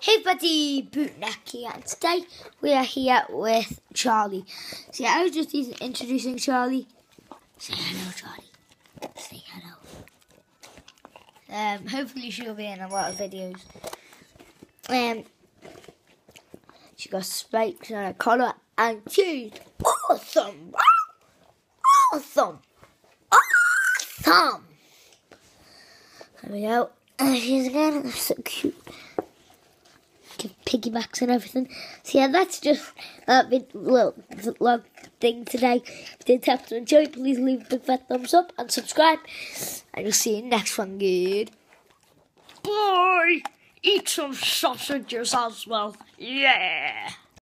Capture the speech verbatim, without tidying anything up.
Hey buddy, Bootneck here, and today we are here with Charlie. See, I was just introducing Charlie. Say hello, Charlie. Say hello. Um, hopefully she'll be in a lot of videos. Um, she got spikes on her collar, and she's awesome! Awesome! Awesome! There we go. And she's again so cute. Piggybacks and everything. So yeah, that's just a little long thing today. If you did have to enjoy, please leave a big fat thumbs up and subscribe. And you'll see you next one, good. Bye! Eat some sausages as well. Yeah!